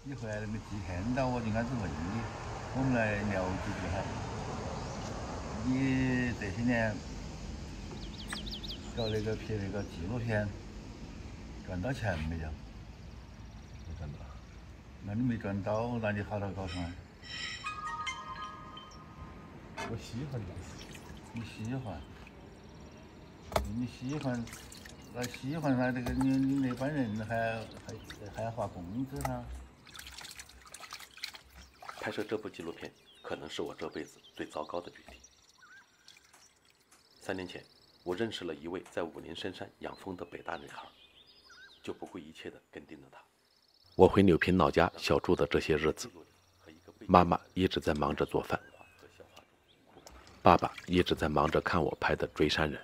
你回来那个几天到，我就按是问你，我们来聊几句哈。你这些年搞那个拍那个纪录片，赚到钱没有？ 没赚到。 那你没赚到，那你好好搞算？ 我喜欢的。 你喜欢？你喜欢？那喜欢他这个你那帮人还要发工资哈？ 拍摄这部纪录片可能是我这辈子最糟糕的决定。3年前，我认识了一位在武陵深山养蜂的北大女孩，就不顾一切地跟定了她。我回柳平老家小住的这些日子，妈妈一直在忙着做饭，爸爸一直在忙着看我拍的《追山人》。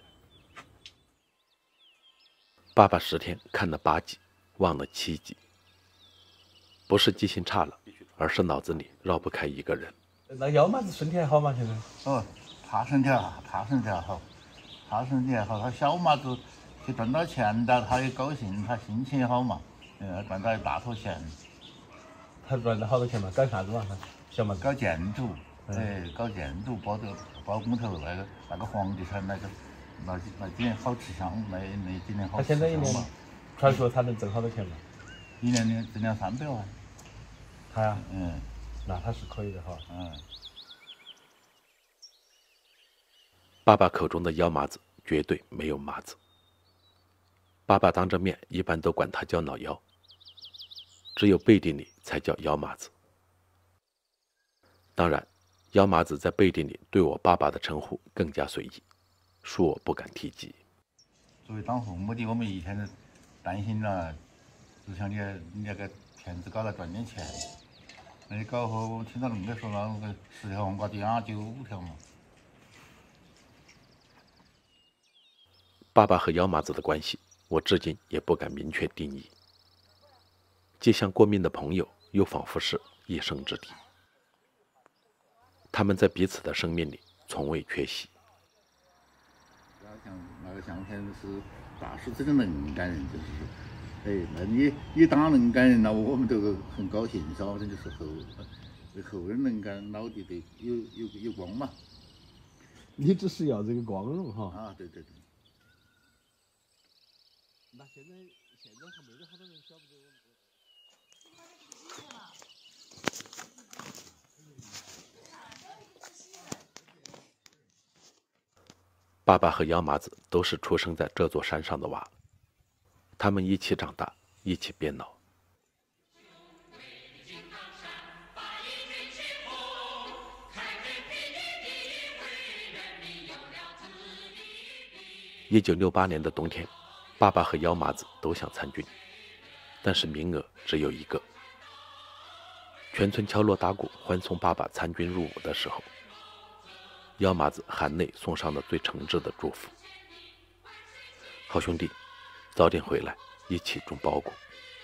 爸爸10天看了8集，忘了7集。不是记性差了，而是脑子里绕不开一个人。 那幺妈子身体还好吗？现在？ 哦，他身体好，他身体好，他身体好。他小麻子去赚到钱了，他也高兴，他心情也好嘛。赚到一大坨钱。 他赚了好多钱嘛？干啥子嘛？小麻子？ 搞建筑，搞建筑，包工头那个房地产那几年好吃香，那几年好吃香嘛。 他现在一年，传说他能挣好多钱嘛？ 一年挣200-300万。 他呀？ 嗯。 那他是可以的哈。 嗯。 爸爸口中的幺麻子绝对没有麻子。爸爸当着面一般都管他叫老幺，只有背地里才叫幺麻子。当然，幺麻子在背地里对我爸爸的称呼更加随意，恕我不敢提及。 作为当父母的，我们一天都担心了，就像你那个片子搞来赚点钱，那你搞后我听到那么多说那个10条黄瓜地啊就5条嘛。 爸爸和幺麻子的关系，我至今也不敢明确定义，既像过命的朋友，又仿佛是一生之敌。他们在彼此的生命里从未缺席。 那个相片是大师这个能干人，就是那你当能干人了，我们都很高兴噻，这就是后人能干，老弟得有光嘛。 你只是要这个光荣哈。 啊，对。 那现在还没有好多人晓不得我。 爸爸和幺麻子都是出生在这座山上的娃，他们一起长大，一起变老。1968年的冬天，爸爸和幺麻子都想参军，但是名额只有1个。全村敲锣打鼓欢送爸爸参军入伍的时候，幺麻子含泪送上了最诚挚的祝福：好兄弟，早点回来，一起种包谷。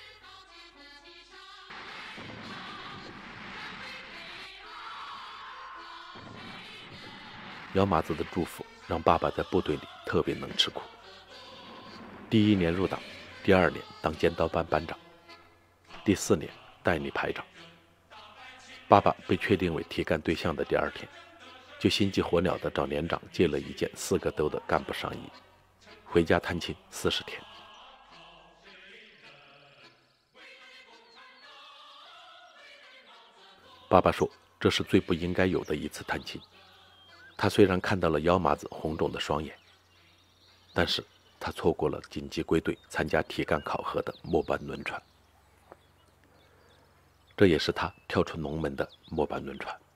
幺麻子的祝福让爸爸在部队里特别能吃苦。第1年入党，第2年当尖刀班班长，第4年代理排长。爸爸被确定为提干对象的第2天，就心急火燎地找连长借了一件4个兜的干部上衣，回家探亲40天。爸爸说，这是最不应该有的一次探亲。他虽然看到了幺麻子红肿的双眼，但是他错过了紧急归队参加提干考核的末班轮船。这也是他跳出龙门的末班轮船。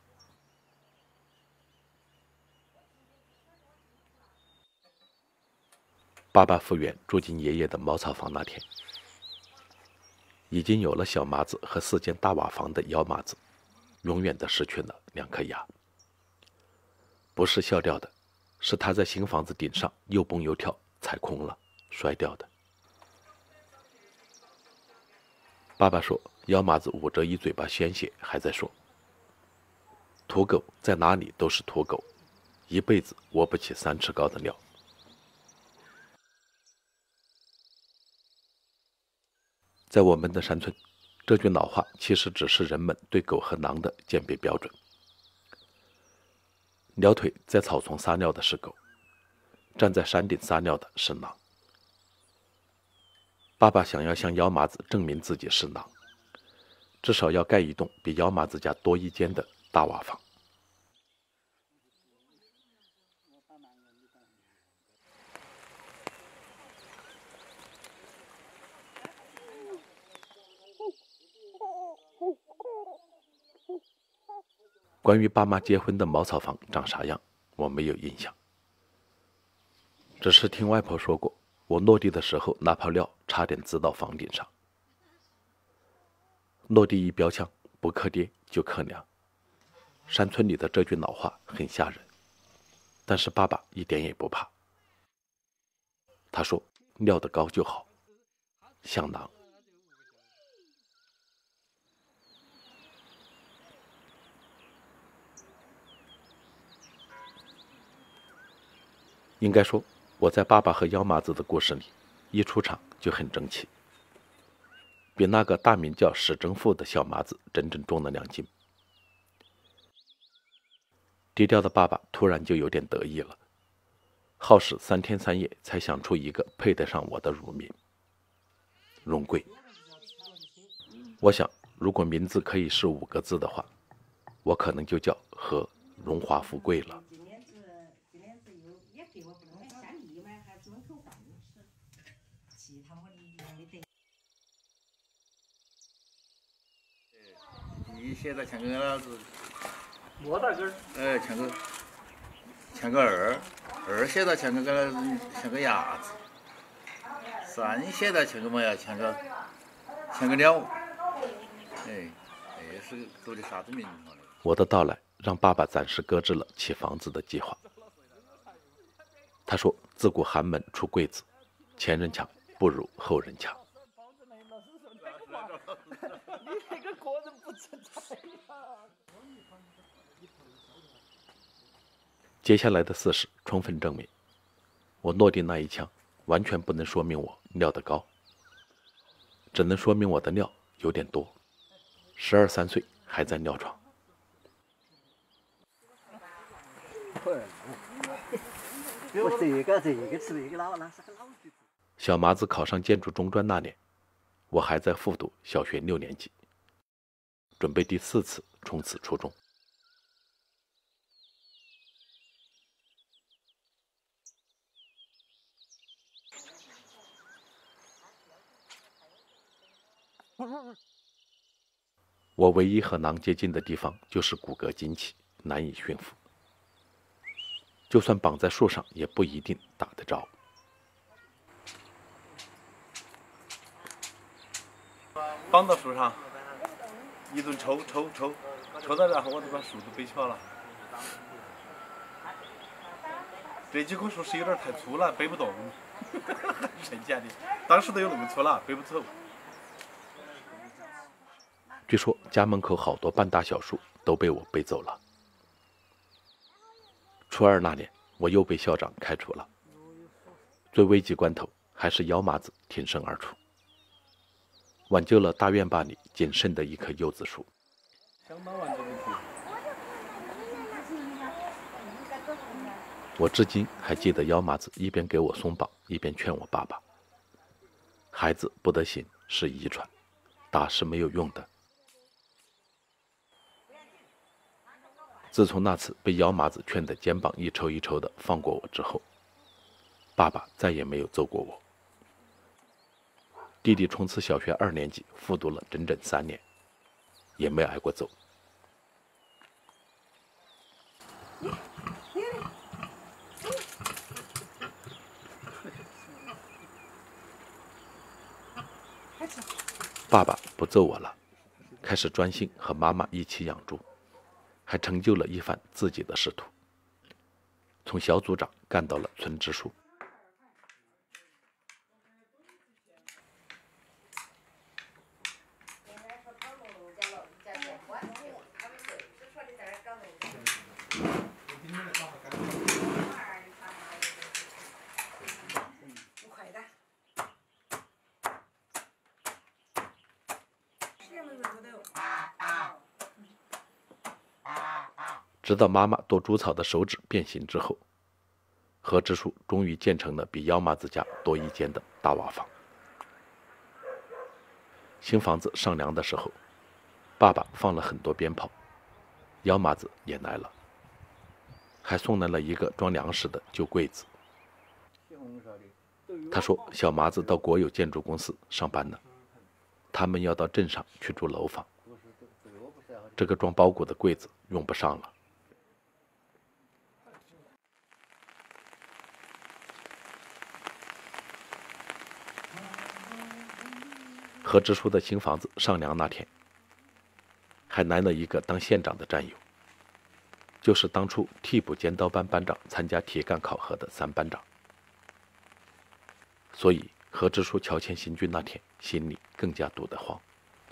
爸爸复员住进爷爷的茅草房那天，已经有了小麻子和4间大瓦房的幺麻子，永远的失去了2颗牙。不是笑掉的，是他在新房子顶上又蹦又跳，踩空了，摔掉的。爸爸说，幺麻子捂着一嘴巴鲜血，还在说：“土狗在哪里都是土狗，一辈子窝不起3尺高的料。”在我们的山村， 这句老话其实只是人们对狗和狼的鉴别标准。鸟腿在草丛撒尿的是狗，站在山顶撒尿的是狼。爸爸想要向幺麻子证明自己是狼，至少要盖一栋比幺麻子家多一间的大瓦房。关于爸妈结婚的茅草房长啥样，我没有印象，只是听外婆说过，我落地的时候那泡料差点滋到房顶上。落地一标枪，不克爹就克娘。山村里的这句老话很吓人，但是爸爸一点也不怕。他说尿得高就好，像狼。应该说，我在爸爸和幺麻子的故事里，一出场就很争气，比那个大名叫史正富的小麻子整整重了2斤。低调的爸爸突然就有点得意了，耗时3天3夜才想出一个配得上我的乳名——荣贵。我想，如果名字可以是5个字的话，我可能就叫和荣华富贵了。 一写到像个老子， 莫大根儿， 像个二写到像个鸭子，3写到像个么呀？像个鸟。这是读的啥子名堂呢？ 我的到来让爸爸暂时搁置了起房子的计划。他说：“自古寒门出贵子，前人强不如后人强。” 你那个个人不存在呀！ 接下来的事实充分证明，我落地那一枪完全不能说明我尿得高，只能说明我的尿有点多。12、13岁还在尿床。 我这个吃那个老，那是个老句子。 小麻子考上建筑中专那年，我还在复读小学6年级，准备第4次冲刺初中。我唯一和狼接近的地方就是骨骼惊奇，难以驯服。就算绑在树上，也不一定打得着。 绑到树上，一顿抽到，然后我就把树都背起来了。这几棵树是有点太粗了，背不动，神奇的。当时都有那么粗了，背不走。 据说家门口好多半大小树都被我背走了。初2那年，我又被校长开除了。最危急关头，还是幺麻子挺身而出，挽救了大院坝里仅剩的一棵柚子树。我至今还记得幺麻子一边给我松绑，一边劝我爸爸：“孩子不得行是遗传，打是没有用的。”自从那次被幺麻子劝得肩膀一抽一抽的放过我之后，爸爸再也没有揍过我。弟弟冲刺小学2年级，复读了整整3年，也没挨过揍。爸爸不揍我了，开始专心和妈妈一起养猪，还成就了一番自己的仕途，从小组长干到了村支书。 直到妈妈剁猪草的手指变形之后，何支书终于建成了比幺麻子家多一间的大瓦房。新房子上梁的时候，爸爸放了很多鞭炮，幺麻子也来了，还送来了一个装粮食的旧柜子。他说小麻子到国有建筑公司上班呢，他们要到镇上去住楼房，这个装包谷的柜子用不上了。何支书的新房子上梁那天，还来了一个当县长的战友，就是当初替补尖刀班班长参加铁杆考核的三班长。所以何支书乔迁新居那天心里更加堵得慌。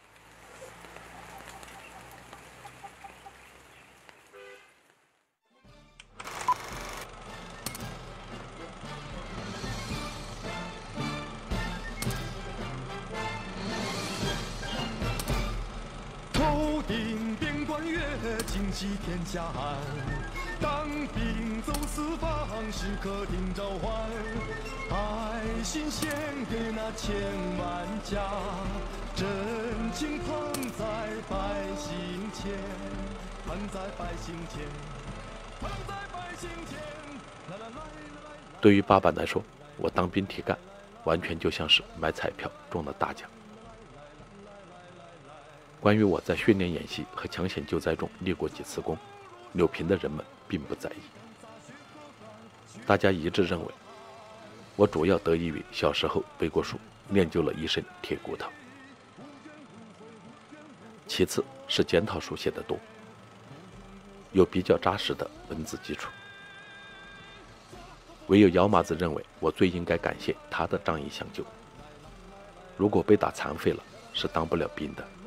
头顶边关月，旌旗天下安。当兵走四方，时刻听召唤。爱心献给那千万家，真情捧在百姓前，捧在百姓前，捧在百姓前。 对于爸爸来说，我当兵铁干，完全就像是买彩票中了大奖。关于我在训练演习和抢险救灾中立过几次功，柳平的人们并不在意。大家一致认为，我主要得益于小时候背过书，练就了一身铁骨头。其次是检讨书写得多，有比较扎实的文字基础。唯有姚麻子认为我最应该感谢他的仗义相救。如果被打残废了，是当不了兵的。